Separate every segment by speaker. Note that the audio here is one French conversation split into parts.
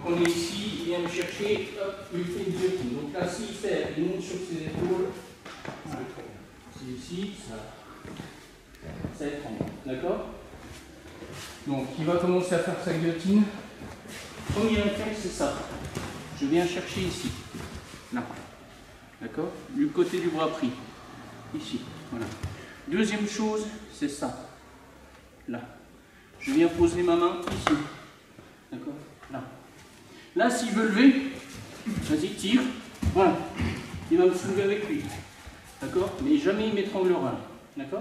Speaker 1: on est ici, il vient me chercher, hop, il fait une guillotine. Donc là, s'il fait, il monte sur ses épaules. Voilà. C'est ici, ça étrangle. D'accord? Donc il va commencer à faire sa guillotine. Premier réflexe, c'est ça. Je viens chercher ici. Là. D'accord? Du côté du bras pris. Ici. Voilà. Deuxième chose, c'est ça. Là. Je viens poser ma main ici. D'accord? Là. Là, s'il veut lever, vas-y, tire. Voilà. Il va me soulever avec lui. D'accord? Mais jamais il m'étranglera. D'accord?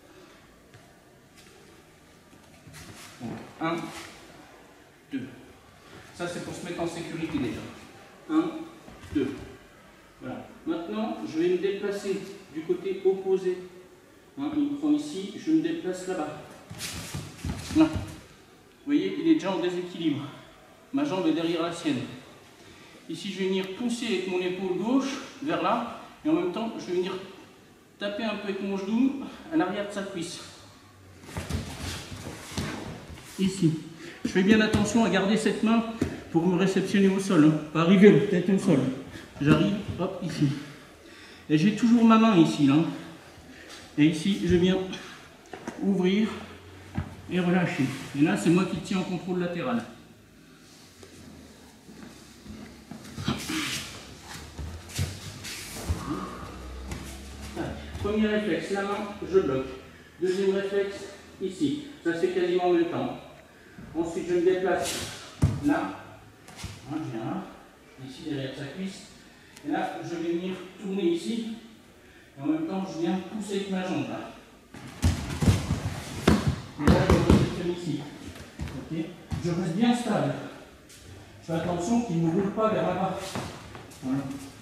Speaker 1: 1, 2. Ça, c'est pour se mettre en sécurité déjà. 1, 2. Voilà. Maintenant, je vais me déplacer du côté opposé. Hein, il me prend ici, je me déplace là-bas. Là. Vous voyez, il est déjà en déséquilibre. Ma jambe est derrière la sienne. Ici, je vais venir pousser avec mon épaule gauche vers là. Et en même temps, je vais venir taper un peu avec mon genou à l'arrière de sa cuisse. Ici. Je fais bien attention à garder cette main pour me réceptionner au sol. Hein. Pas arriver tête au sol. J'arrive, hop, ici. Et j'ai toujours ma main ici. Là. Et ici, je viens ouvrir et relâcher. Et là, c'est moi qui tiens en contrôle latéral. Premier réflexe, la main, je bloque. Deuxième réflexe, ici. Ça se fait quasiment en même temps. Ensuite, je me déplace là. Je viens là, ici derrière sa cuisse. Et là, je vais venir tourner ici. Et en même temps, je viens pousser avec ma jambe là. Et là, je réceptionne ici. Okay. Je reste bien stable. Je fais attention qu'il ne roule pas vers là-bas. Voilà.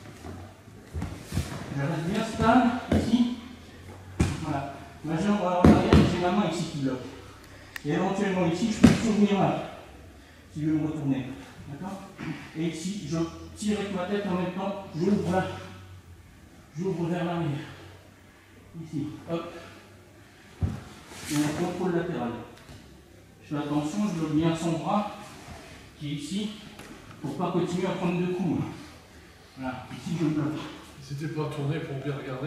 Speaker 1: Je reste bien stable ici. Voilà. Ma jambe en arrière, j'ai ma main ici qui bloque. Et éventuellement ici, je peux toujours venir là. Si je veux me retourner. D'accord? Et ici, je tire avec ma tête en même temps. J'ouvre là. J'ouvre vers l'arrière. Ici. Hop. Et un contrôle latéral. Je fais attention, je bloque bien son bras qui est ici pour ne pas continuer à prendre deux coups. Voilà. Ici, je bloque.
Speaker 2: C'était pas tourné pour bien regarder.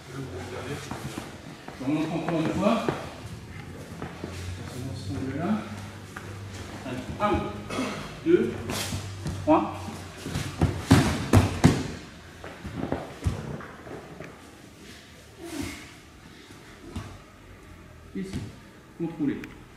Speaker 1: Je remonte encore une fois. C'est dans ce angle-là. 1, 2, 3. Ici. Contrôlez.